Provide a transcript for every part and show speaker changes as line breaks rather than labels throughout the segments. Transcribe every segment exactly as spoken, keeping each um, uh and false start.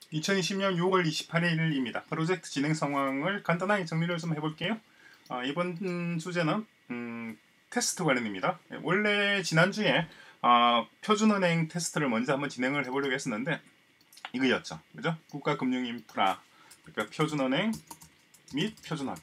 이천이십 년 유월 이십팔일입니다. 프로젝트 진행 상황을 간단하게 정리를 좀 해볼게요. 아, 이번 주제는 음, 테스트 관련입니다. 원래 지난주에 아, 표준은행 테스트를 먼저 한번 진행을 해보려고 했었는데 이거였죠. 그죠? 국가금융인프라, 그러니까 표준은행 및 표준화폐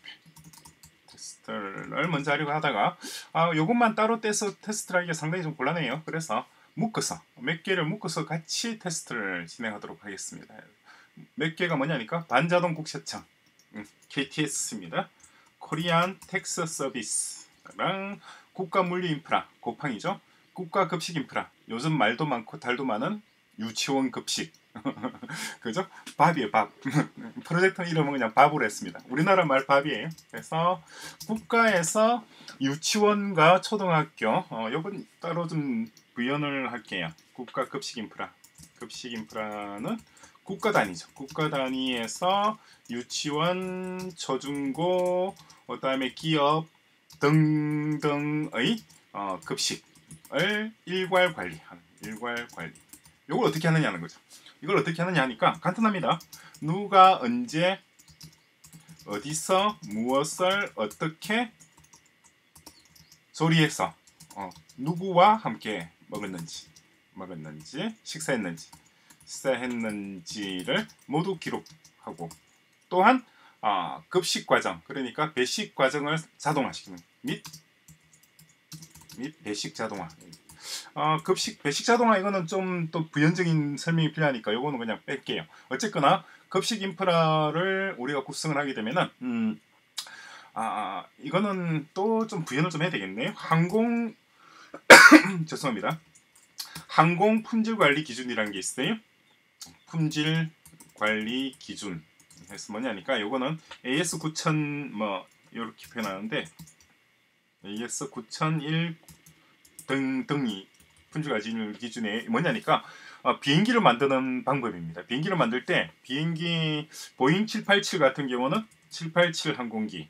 테스트를 먼저 하려고 하다가 아, 요것만 따로 떼서 테스트를 하기가 상당히 좀 곤란해요. 그래서 묶어서 몇 개를 묶어서 같이 테스트를 진행하도록 하겠습니다. 몇 개가 뭐냐니까 반자동 국세청 음, 케이티에스입니다. 코리안 텍스 서비스랑 국가물류인프라 고팡이죠. 국가급식인프라 요즘 말도 많고 달도 많은 유치원 급식 그죠? 밥이에요, 밥. 프로젝트 이름은 그냥 밥으로 했습니다. 우리나라 말 밥이에요. 그래서 국가에서 유치원과 초등학교, 어, 요건 따로 좀 부연을 할게요. 국가 급식 인프라. 급식 인프라는 국가 단위죠. 국가 단위에서 유치원, 초중고, 그다음에 기업 등등의 어, 급식을 일괄 관리하는 일괄 관리. 요걸 어떻게 하느냐는 거죠. 이걸 어떻게 하느냐 하니까 간단합니다. 누가 언제 어디서 무엇을 어떻게 조리해서 어, 누구와 함께 먹었는지 먹었는지 식사했는지 식사했는지를 모두 기록하고 또한 어, 급식 과정 그러니까 배식 과정을 자동화시키는 및, 및 배식 자동화 어, 급식 배식 자동화 이거는 좀 또 부연적인 설명이 필요하니까 요거는 그냥 뺄게요. 어쨌거나 급식 인프라를 우리가 구성을 하게 되면은 음, 아 이거는 또 좀 부연을 좀 해야 되겠네요. 항공 죄송합니다. 항공 품질 관리 기준이라는 게 있어요. 품질 관리 기준 해서 뭐냐니까 요거는 에이에스 구천 뭐 이렇게 표현하는데 에이에스 구천일 등 등이 품질 기준에 뭐냐니까 어, 비행기를 만드는 방법입니다. 비행기를 만들 때 비행기 보잉 칠팔칠 같은 경우는 칠팔칠 항공기는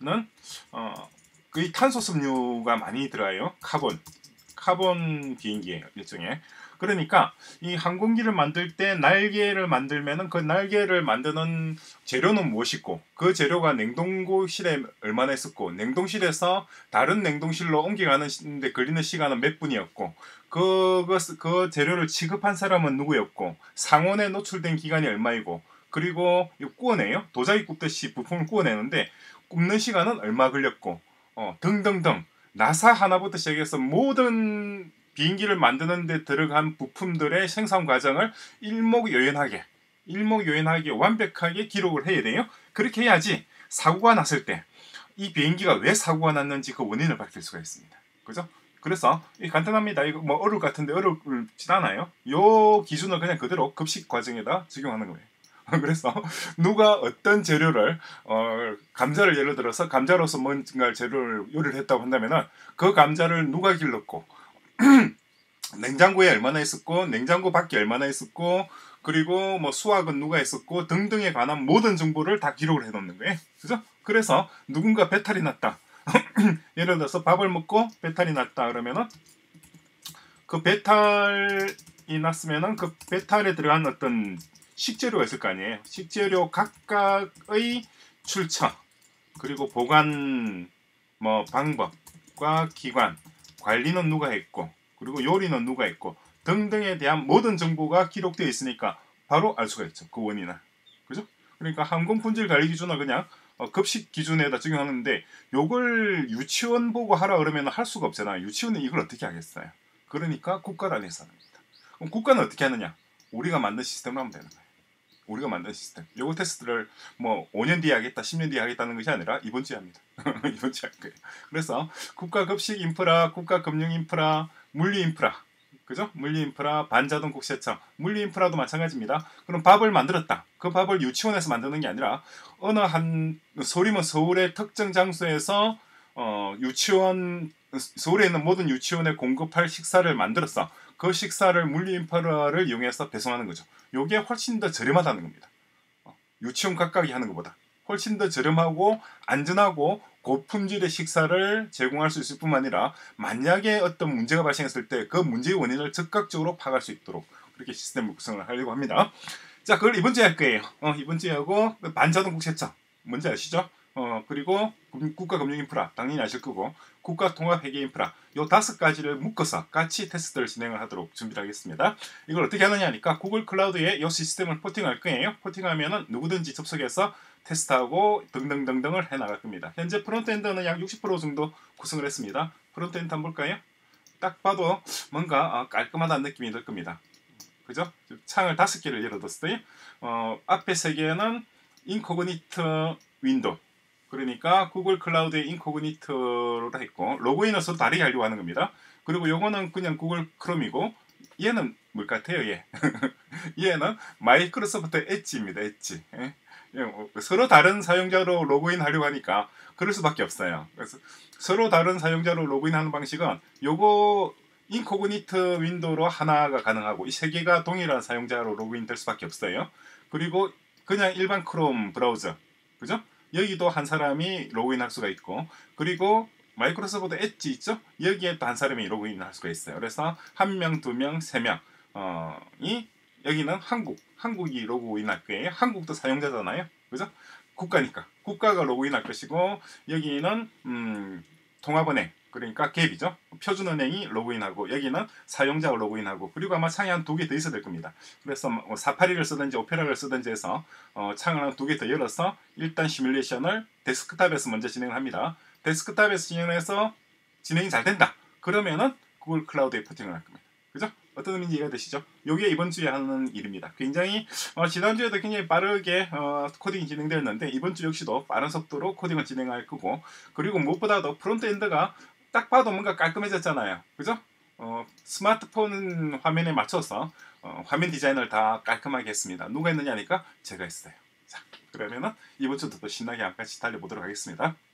어, 거의 탄소섬유가 많이 들어요. 카본 카본 비행기예요, 일종의. 그러니까 이 항공기를 만들 때 날개를 만들면은 그 날개를 만드는 재료는 무엇이고 그 재료가 냉동고실에 얼마나 있었고 냉동실에서 다른 냉동실로 옮겨가는 데 걸리는 시간은 몇 분이었고 그것 그 재료를 취급한 사람은 누구였고 상온에 노출된 기간이 얼마이고 그리고 구워내요. 도자기 굽듯이 부품을 구워내는데 굽는 시간은 얼마 걸렸고 어, 등등등 나사 하나부터 시작해서 모든 비행기를 만드는 데 들어간 부품들의 생산 과정을 일목요연하게 일목요연하게 완벽하게 기록을 해야 돼요. 그렇게 해야지 사고가 났을 때 이 비행기가 왜 사고가 났는지 그 원인을 밝힐 수가 있습니다. 그죠? 그래서 간단합니다. 이거 뭐 어려울 것 같은데 어렵지 않아요. 요 기준을 그냥 그대로 급식 과정에다 적용하는 거예요. 그래서 누가 어떤 재료를 어, 감자를 예를 들어서 감자로서 뭔가 재료를 요리를 했다고 한다면은 그 감자를 누가 길렀고 냉장고에 얼마나 있었고 냉장고 밖에 얼마나 있었고 그리고 뭐 수확은 누가 했었고 등등에 관한 모든 정보를 다 기록을 해놓는 거예요. 그죠? 그래서 누군가 배탈이 났다. 예를 들어서 밥을 먹고 배탈이 났다 그러면은 그 배탈이 났으면은 그 배탈에 들어간 어떤 식재료가 있을 거 아니에요. 식재료 각각의 출처 그리고 보관 뭐 방법과 기관 관리는 누가 했고 그리고 요리는 누가 했고 등등에 대한 모든 정보가 기록되어 있으니까 바로 알 수가 있죠. 그 원인을. 그죠? 그러니까 항공 품질 관리 기준을 그냥 급식 기준에다 적용하는데 요걸 유치원 보고 하라 그러면 할 수가 없잖아요. 유치원은 이걸 어떻게 하겠어요. 그러니까 국가 단위에서 합니다. 그럼 국가는 어떻게 하느냐? 우리가 만든 시스템을 하면 되는 거예요. 우리가 만든 시스템. 요거 테스트를 뭐 오 년 뒤에 하겠다, 십 년 뒤에 하겠다는 것이 아니라 이번 주에 합니다. 이번 주에 할 거예요. 그래서 국가 급식 인프라, 국가 금융 인프라, 물류 인프라. 그죠? 물류 인프라, 반자동 국세청. 물류 인프라도 마찬가지입니다. 그럼 밥을 만들었다. 그 밥을 유치원에서 만드는 게 아니라 어느 한 소리면 서울의 특정 장소에서 어, 유치원 서울에 있는 모든 유치원에 공급할 식사를 만들었어. 그 식사를 물류 인프라를 이용해서 배송하는 거죠. 요게 훨씬 더 저렴하다는 겁니다. 유치원 각각이 하는 것보다 훨씬 더 저렴하고 안전하고 고품질의 식사를 제공할 수 있을 뿐만 아니라 만약에 어떤 문제가 발생했을 때 그 문제의 원인을 즉각적으로 파악할 수 있도록 그렇게 시스템을 구성을 하려고 합니다. 자, 그걸 이번 주에 할 거예요. 어, 이번 주에 하고 반자동국 세청 뭔지 아시죠? 어, 그리고 국가금융인프라 당연히 아실 거고 국가통합회계인프라 요 다섯 가지를 묶어서 같이 테스트를 진행을 하도록 준비를 하겠습니다. 이걸 어떻게 하느냐 하니까 구글 클라우드에 이 시스템을 포팅할 거예요. 포팅하면은 누구든지 접속해서 테스트하고 등등등등을 해나갈 겁니다. 현재 프론트엔드는 약 육십 퍼센트 정도 구성을 했습니다. 프론트엔드 한번 볼까요? 딱 봐도 뭔가 깔끔하다는 느낌이 들 겁니다. 그죠? 창을 다섯 개를 열어뒀어요. 어, 앞에 세 개는 인코그니트 윈도우. 그러니까 구글 클라우드의 인코그니트로 했고 로그인을 서로 다르게 하려고 하는 겁니다. 그리고 요거는 그냥 구글 크롬이고 얘는 뭘 같아요? 얘. 얘는 마이크로소프트 엣지입니다. 엣지. 예? 서로 다른 사용자로 로그인 하려고 하니까 그럴 수밖에 없어요. 그래서 서로 다른 사용자로 로그인하는 방식은 요거 인코그니트 윈도우로 하나가 가능하고 이 세 개가 동일한 사용자로 로그인 될 수밖에 없어요. 그리고 그냥 일반 크롬 브라우저, 그죠? 여기도 한 사람이 로그인할 수가 있고 그리고 마이크로소프트 엣지 있죠? 여기에 또 한 사람이 로그인할 수가 있어요. 그래서 한 명, 두 명, 세 명이 어, 여기는 한국, 한국이 로그인할 거예요. 한국도 사용자잖아요, 그죠? 국가니까 국가가 로그인할 것이고 여기는 음, 통합은행 그러니까 갭이죠. 표준은행이 로그인하고 여기는 사용자가 로그인하고 그리고 아마 창이 한 두 개 더 있어야 될 겁니다. 그래서 뭐 사파리를 쓰든지 오페라를 쓰든지 해서 어, 창을 한 두 개 더 열어서 일단 시뮬레이션을 데스크탑에서 먼저 진행을 합니다. 데스크탑에서 진행해서 진행이 잘 된다. 그러면은 구글 클라우드에 포팅을 할 겁니다. 그죠? 어떤 의미인지 이해가 되시죠? 요게 이번 주에 하는 일입니다. 굉장히 어, 지난주에도 굉장히 빠르게 어, 코딩이 진행되었는데 이번 주 역시도 빠른 속도로 코딩을 진행할 거고 그리고 무엇보다도 프론트엔드가 딱 봐도 뭔가 깔끔해졌잖아요. 그죠? 어, 스마트폰 화면에 맞춰서 어, 화면 디자인을 다 깔끔하게 했습니다. 누가 했느냐니까 제가 했어요. 자, 그러면은 이번 주도 또 신나게 같이 달려보도록 하겠습니다.